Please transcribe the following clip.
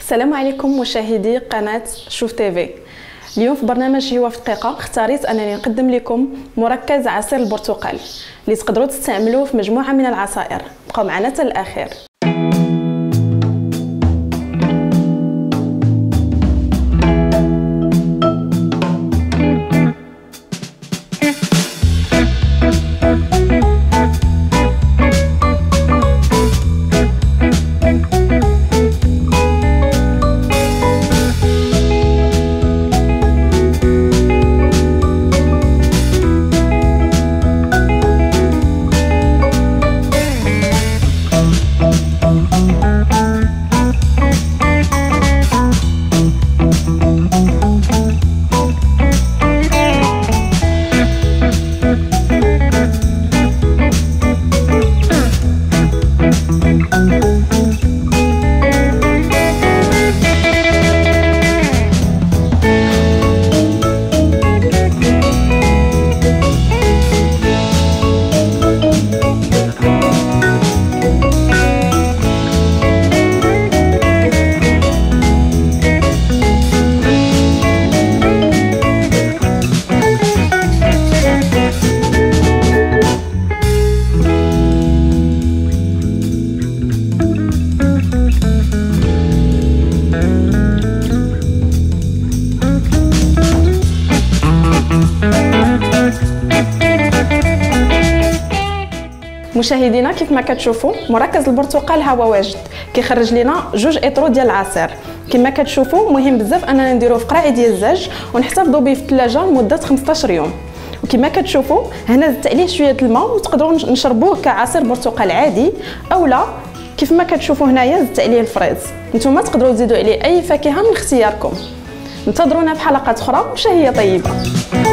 السلام عليكم مشاهدي قناة شوف تيفي. اليوم في برنامج هو في دقيقة اختاريت أنني نقدم لكم مركز عصير البرتقال اللي تقدروا تستعملوه في مجموعة من العصائر. بقوا معنا حتى الأخير. مشاهدينا كيف ما كتشوفوا مركز البرتقال ها هو واجد كيخرج لنا 2 اطرو ديال العصير. كما كتشوفوا مهم بزاف اننا نديروه في قرعه ديال الزاج ونحتفظوا به في الثلاجه لمده 15 يوم. وكما كتشوفوا هنا زدت عليه شويه الماء وتقدروا نشربوه كعصير برتقال عادي، اولا كيف ما كتشوفوا هنايا زدت عليه الفريز. نتوما تقدروا تزيدوا عليه اي فاكهه من اختياركم. انتظرونا في حلقات اخرى وشهيه طيبه.